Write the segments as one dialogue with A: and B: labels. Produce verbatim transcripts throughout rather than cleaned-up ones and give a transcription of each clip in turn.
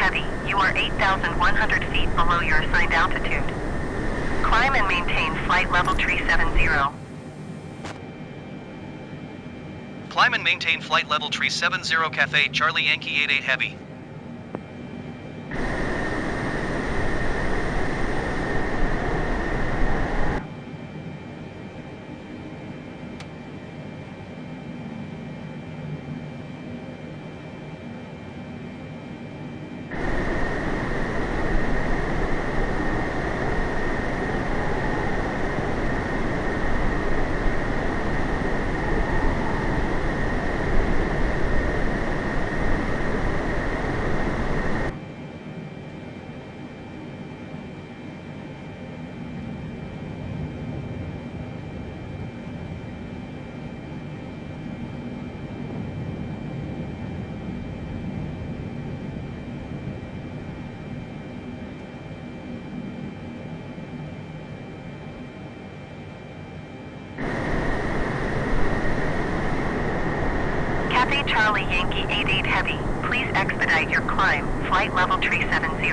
A: Heavy, you are eight thousand one hundred feet below your assigned altitude. Climb and maintain flight level three seventy.
B: Climb and maintain flight level three seventy, Cathay Charlie Yankee eighty-eight Heavy.
A: Cathay Charlie Yankee eighty-eight Heavy, please expedite your climb, flight level three seventy.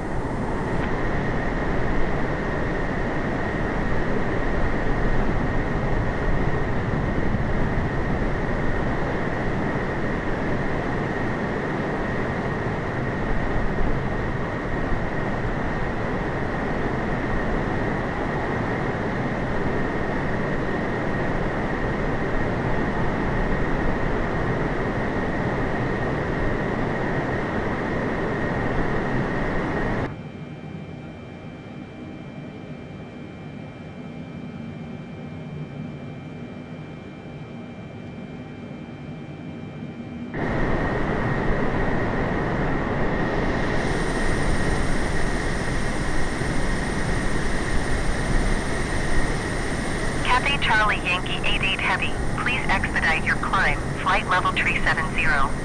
A: Cathay Charlie Yankee eighty-eight Heavy, please expedite your climb, flight level three seventy.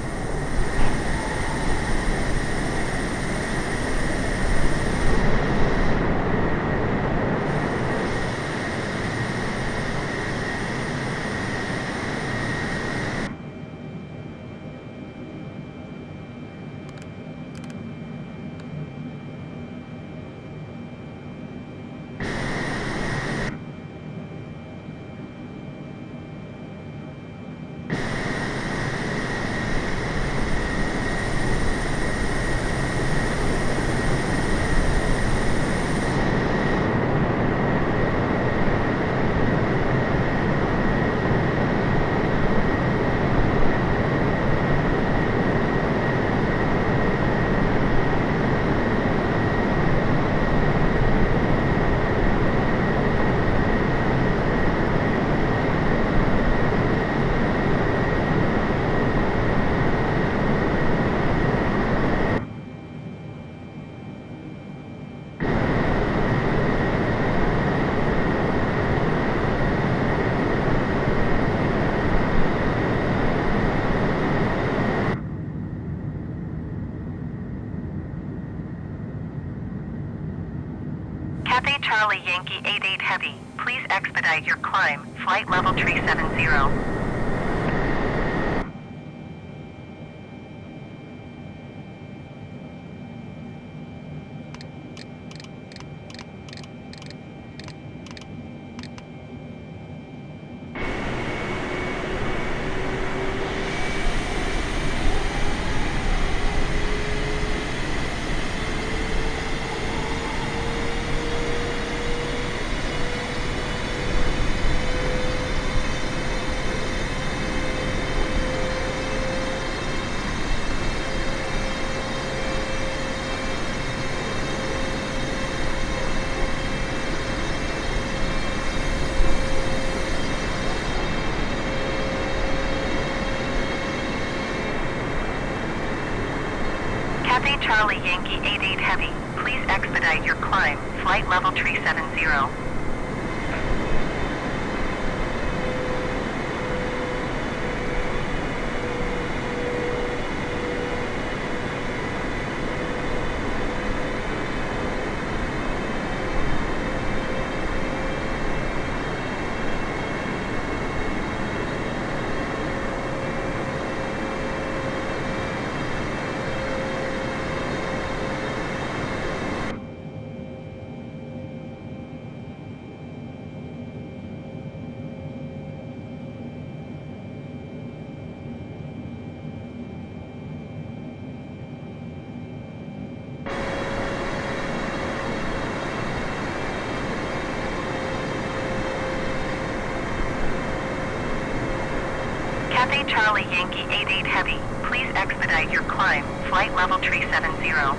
A: Cathay Charlie Yankee eighty-eight Heavy, please expedite your climb, flight level three seventy. Cathay Charlie Yankee eighty-eight Heavy, please expedite your climb, flight level three seventy. Cathay Charlie Yankee eight eight Heavy, please expedite your climb, flight level three seven zero.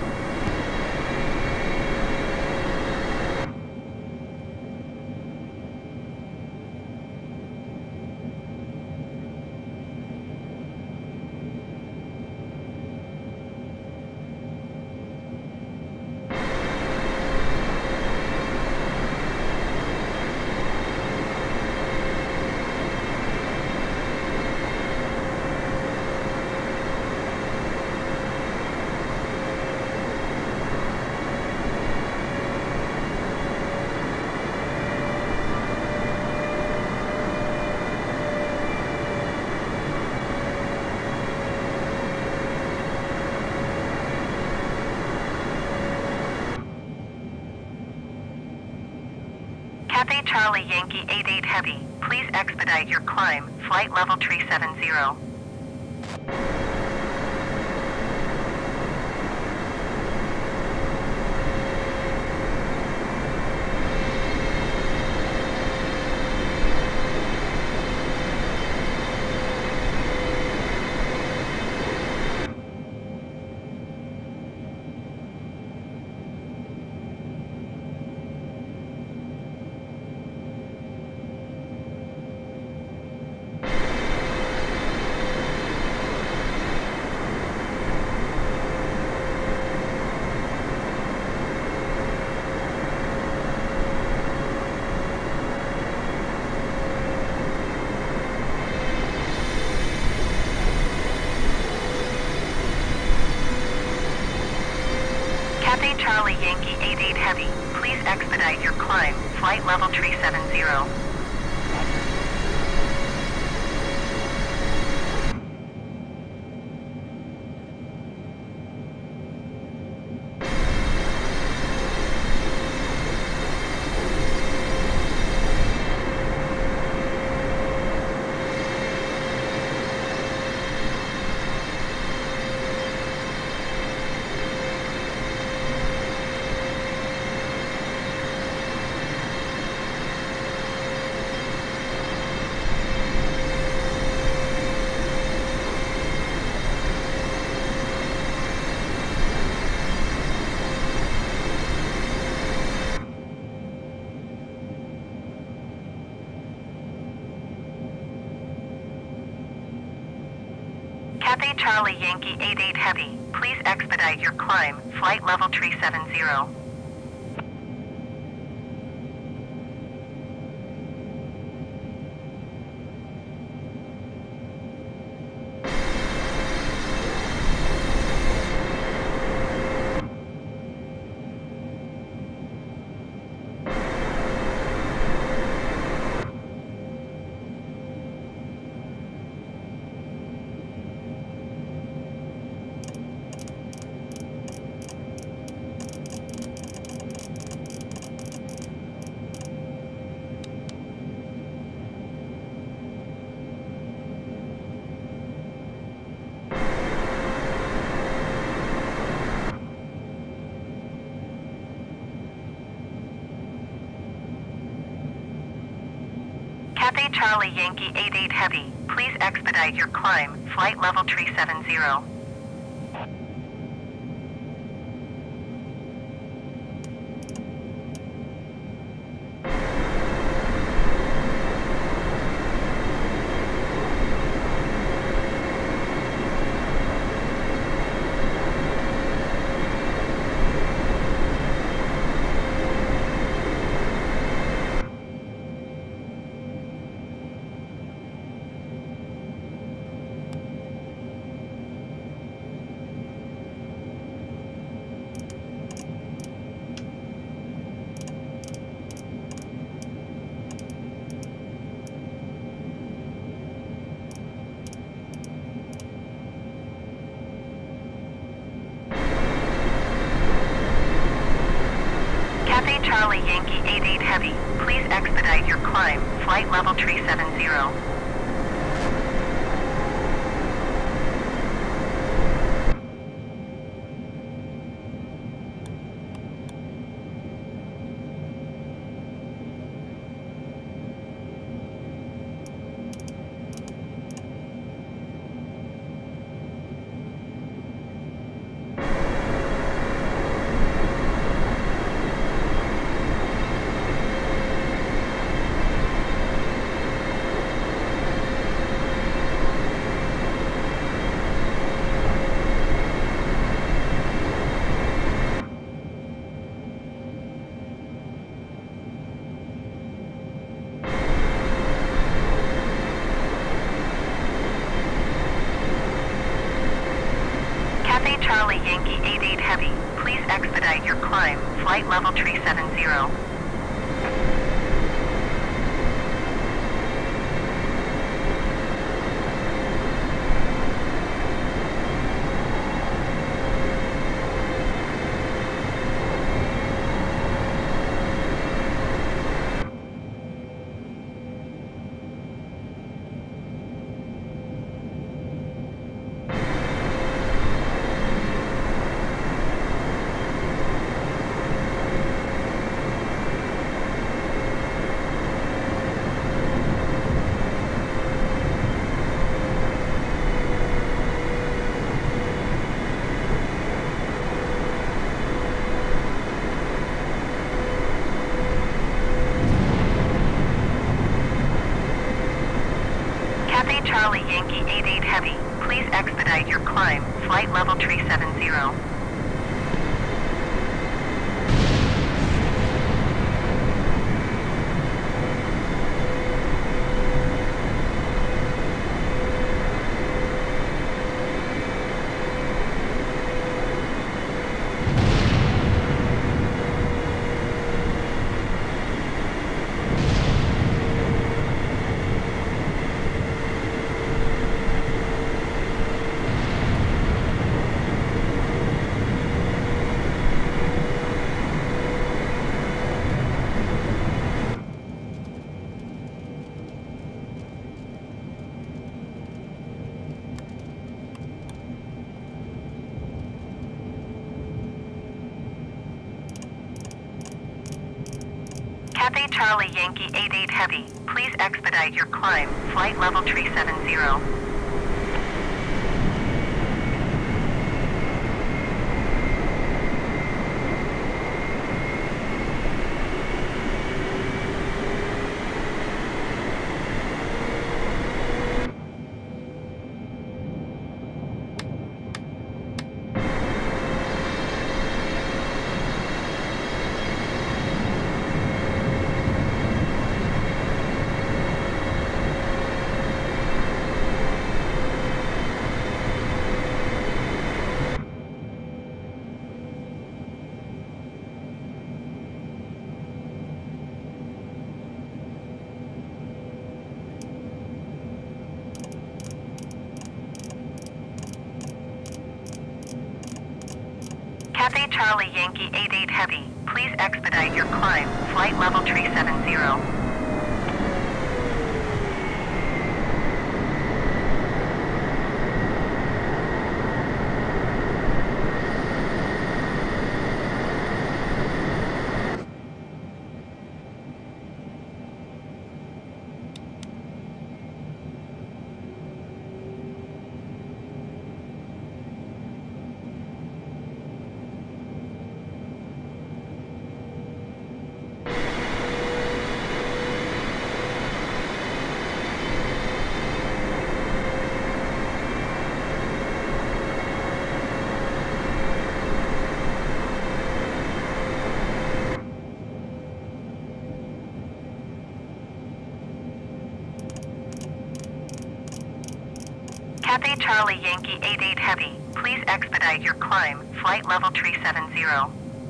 A: Cathay Charlie Yankee eight eight Heavy, please expedite your climb, flight level three seven zero. Cathay Charlie Yankee eight eight Heavy, please expedite your climb, flight level three seven zero. Cathay Charlie Yankee eight eight Heavy, please expedite your climb, flight level three seven zero. Cathay Charlie Yankee eight eight Heavy, please expedite your climb, flight level three seven zero. Charlie Yankee eight eight Heavy, please expedite your climb, flight level three seven zero. expedite your climb, flight level three seven zero. Charlie Yankee eight eight Heavy, please expedite your climb, flight level three seven zero. Cathay Charlie Yankee eight eight Heavy, please expedite your climb, flight level three seven zero. Cathay Charlie Yankee eight eight Heavy, please expedite your climb, flight level three seven zero. Cathay Charlie Yankee eight eight Heavy, please expedite your climb, flight level three seven zero.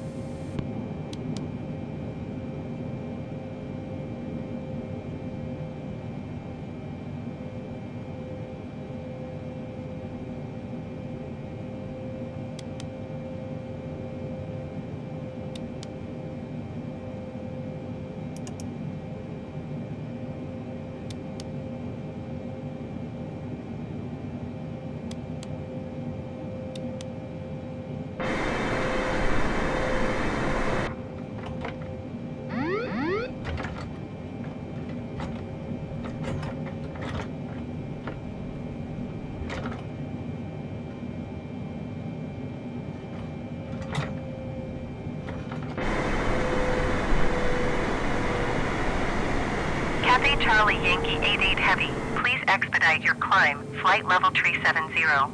A: Cathay Charlie Yankee eight eight Heavy, please expedite your climb, flight level three seven zero.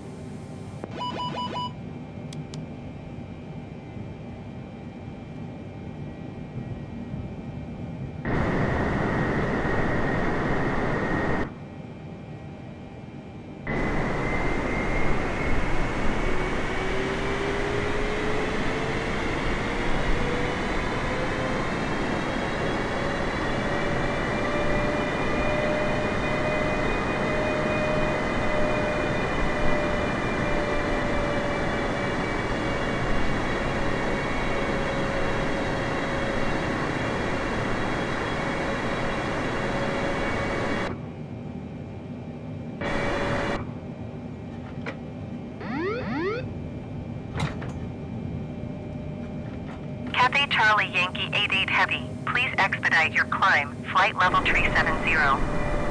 A: Charlie Yankee eight eight Heavy, please expedite your climb, flight level three seven zero.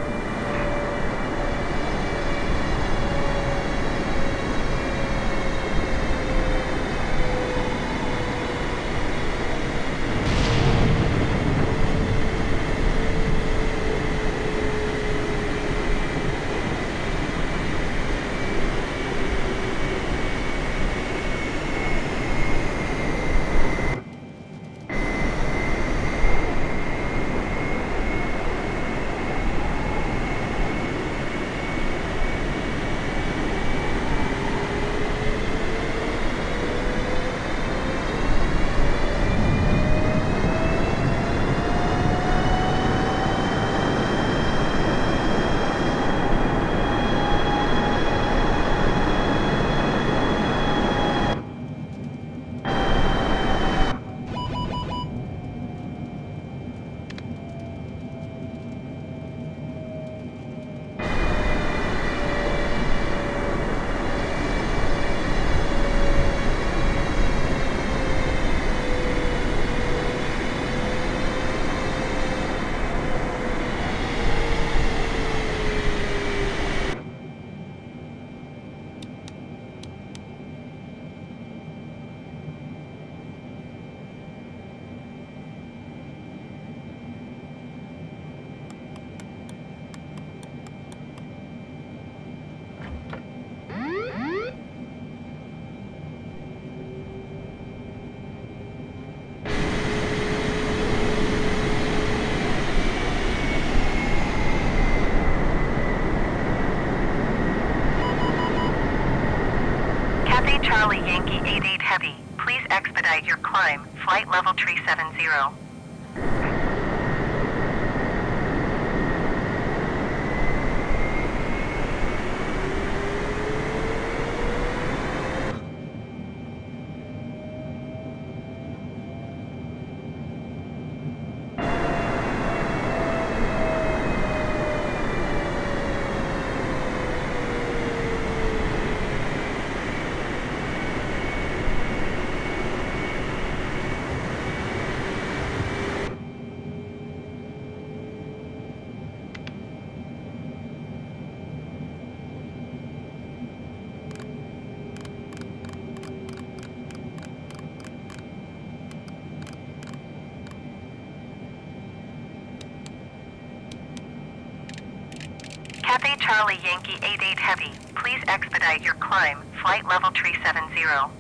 A: Charlie Yankee eight eight Heavy, please expedite your climb, flight level three seven zero. Cathay Charlie Yankee eight eight Heavy, please expedite your climb, flight level three seven zero.